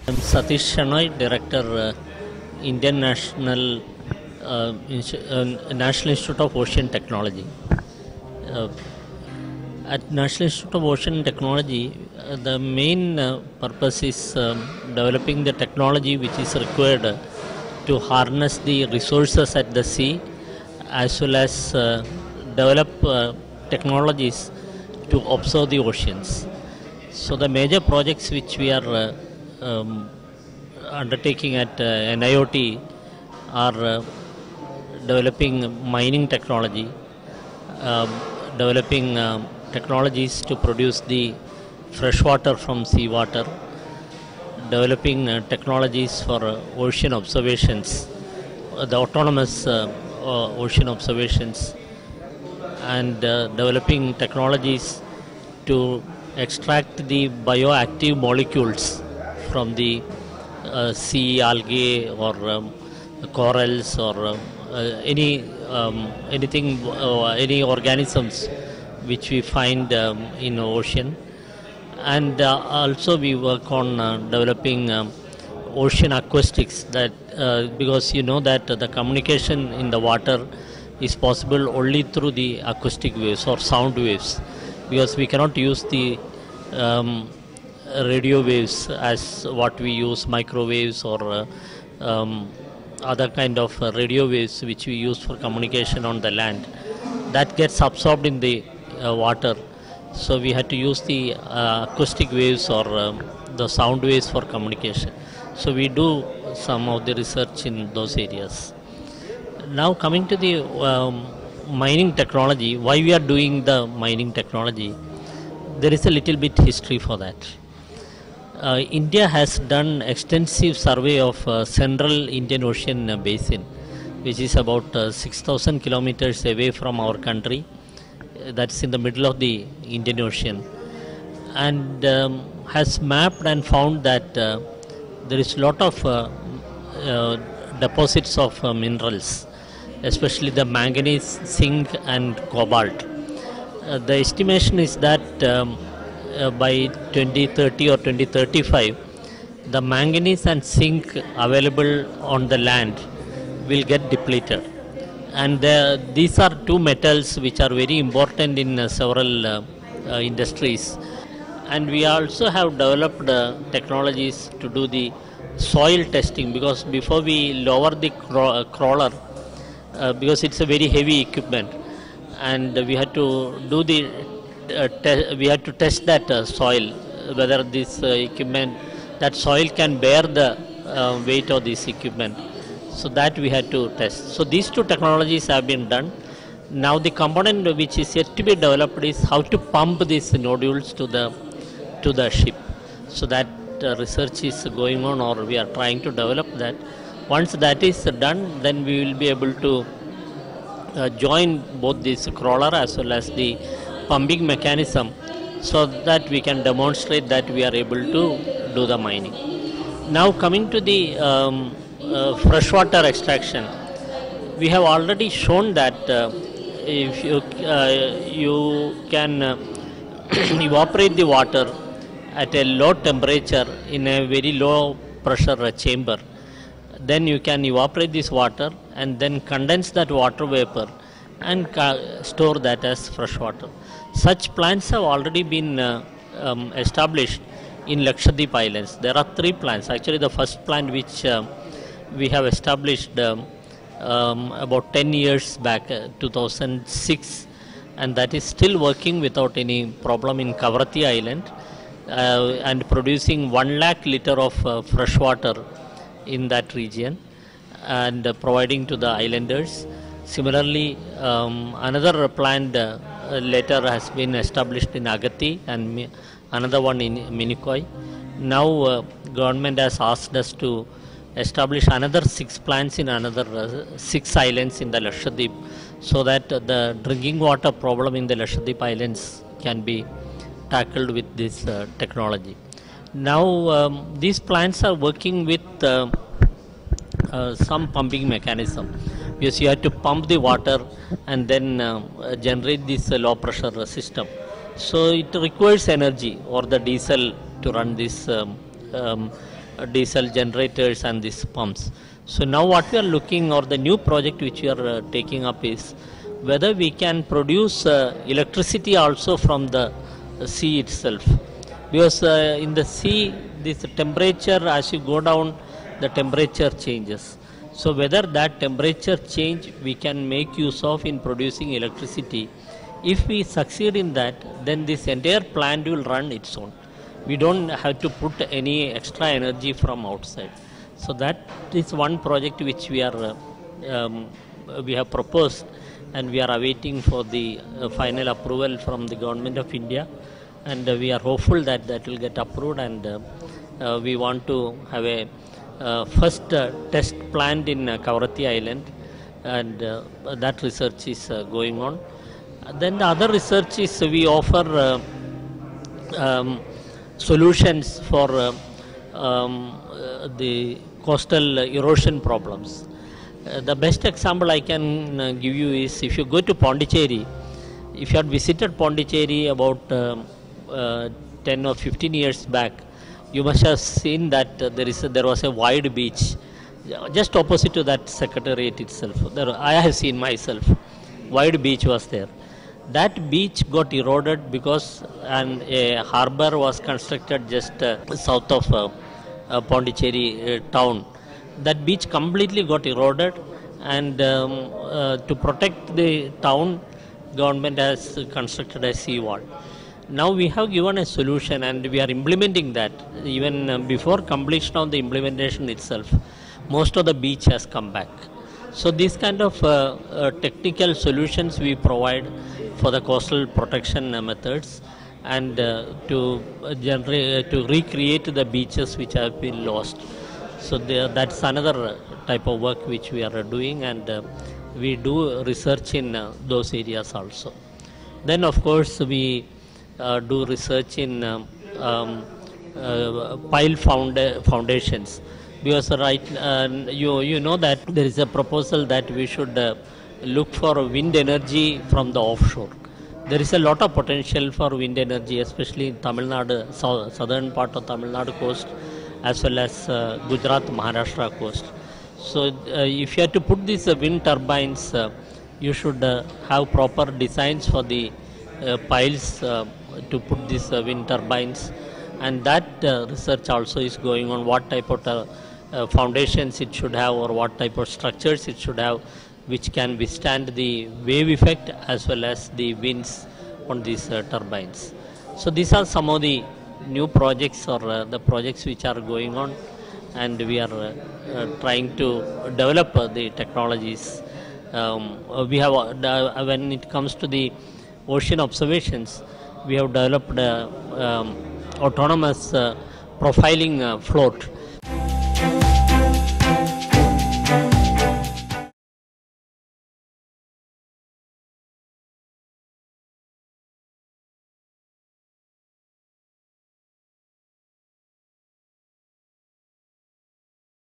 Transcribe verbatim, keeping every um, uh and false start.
I'm Satish Shenoy, Director, uh, Indian National uh, uh, National Institute of Ocean Technology. Uh, at National Institute of Ocean Technology, uh, the main uh, purpose is um, developing the technology which is required uh, to harness the resources at the sea, as well as uh, develop uh, technologies to observe the oceans. So the major projects which we are uh, um, undertaking at uh, N I O T are uh, developing mining technology, uh, developing uh, technologies to produce the fresh water from seawater, developing uh, technologies for uh, ocean observations, uh, the autonomous uh, uh, ocean observations, and uh, developing technologies to extract the bioactive molecules from the uh, sea algae or um, corals or um, uh, any um, anything uh, any organisms which we find um, in ocean. And uh, also we work on uh, developing um, ocean acoustics, that uh, because you know that uh, the communication in the water is possible only through the acoustic waves or sound waves, because we cannot use the um, radio waves as what we use, microwaves or uh, um, other kind of uh, radio waves which we use for communication on the land. That gets absorbed in the uh, water. So we had to use the uh, acoustic waves or um, the sound waves for communication. So we do some of the research in those areas. Now coming to the um, mining technology, why we are doing the mining technology, there is a little bit history for that. Uh, India has done extensive survey of uh, central Indian Ocean uh, basin, which is about uh, six thousand kilometers away from our country. Uh, that's in the middle of the Indian Ocean, and um, has mapped and found that uh, there is a lot of uh, uh, deposits of uh, minerals, especially the manganese, zinc and cobalt. Uh, the estimation is that um, uh, by twenty thirty or twenty thirty-five, the manganese and zinc available on the land will get depleted. And uh, these are two metals which are very important in uh, several uh, uh, industries. And we also have developed uh, technologies to do the soil testing, because before we lower the craw uh, crawler, uh, because it's a very heavy equipment, and we had to do the uh, we had to test that uh, soil, whether this uh, equipment, that soil can bear the uh, weight of this equipment. So that we had to test. So these two technologies have been done. Now the component which is yet to be developed is how to pump these nodules to the to the ship. So that uh, research is going on, or we are trying to develop that. Once that is done, then we will be able to Uh, join both this crawler as well as the pumping mechanism, so that we can demonstrate that we are able to do the mining. Now coming to the um, uh, freshwater extraction, we have already shown that uh, if you, uh, you can uh, evaporate the water at a low temperature in a very low pressure uh, chamber, then you can evaporate this water and then condense that water vapor and store that as fresh water. Such plants have already been uh, um, established in Lakshadweep Islands. There are three plants. Actually, the first plant which uh, we have established um, um, about ten years back, uh, two thousand six, and that is still working without any problem in Kavaratti Island uh, and producing one lakh liter of uh, fresh water in that region and uh, providing to the islanders. Similarly, um, another plant uh, later has been established in Agatti and another one in Minicoy. Now uh, government has asked us to establish another six plants in another uh, six islands in the Lakshadweep, so that uh, the drinking water problem in the Lakshadweep Islands can be tackled with this uh, technology. Now um, these plants are working with uh, uh, some pumping mechanism, because you have to pump the water and then uh, generate this uh, low pressure system. So it requires energy or the diesel to run this um, um, uh, diesel generators and these pumps. So now what we are looking, or the new project which we are uh, taking up, is whether we can produce uh, electricity also from the uh, sea itself. Because uh, in the sea, this temperature, as you go down, the temperature changes. So whether that temperature change we can make use of in producing electricity. If we succeed in that, then this entire plant will run its own. We don't have to put any extra energy from outside. So that is one project which we are uh, um, we have proposed, and we are awaiting for the uh, final approval from the Government of India, and uh, we are hopeful that that will get approved, and uh, uh, we want to have a uh, first uh, test plant in uh, Kavaratti Island, and uh, that research is uh, going on. Then the other research is we offer uh, um, solutions for uh, um, uh, the coastal erosion problems. Uh, the best example I can uh, give you is, if you go to Pondicherry, if you had visited Pondicherry about uh, uh, ten or fifteen years back, you must have seen that uh, there is a, there was a wide beach just opposite to that secretariat itself. There, I have seen myself, wide beach was there. That beach got eroded because and a harbor was constructed just uh, south of uh, uh, Pondicherry uh, town. That beach completely got eroded, and um, uh, to protect the town, government has constructed a sea wall. Now we have given a solution, and we are implementing that. Even uh, before completion of the implementation itself, most of the beach has come back. So these kind of uh, uh, technical solutions we provide for the coastal protection uh, methods, and uh, to uh, generate uh, to recreate the beaches which have been lost. So there, that's another type of work which we are doing, and uh, we do research in uh, those areas also. Then of course we uh, do research in um, um, uh, pile found foundations, because right uh, you you know that there is a proposal that we should uh, look for wind energy from the offshore. There is a lot of potential for wind energy, especially in Tamil Nadu, south, southern part of Tamil Nadu coast, as well as uh, Gujarat, Maharashtra coast. So uh, if you have to put these uh, wind turbines, uh, you should uh, have proper designs for the uh, piles uh, to put these uh, wind turbines, and that uh, research also is going on, what type of uh, uh, foundations it should have, or what type of structures it should have, which can withstand the wave effect as well as the winds on these uh, turbines. So these are some of the new projects, or uh, the projects which are going on, and we are uh, uh, trying to develop uh, the technologies. Um, uh, we have, uh, when it comes to the ocean observations, we have developed uh, um, autonomous uh, profiling uh, float,